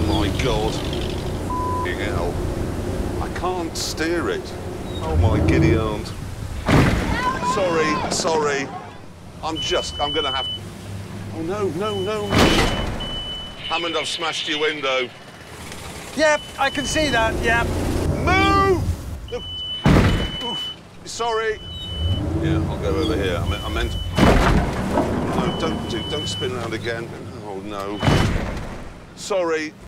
my God. F***ing hell. I can't steer it. Oh, my giddy aunt. Sorry. I'm gonna have... Oh, no. Hammond, I've smashed your window. Yep, I can see that, yep. Move! Look. Sorry. Yeah, I'll go over here. I meant... No, don't spin around again. Oh, no. Sorry.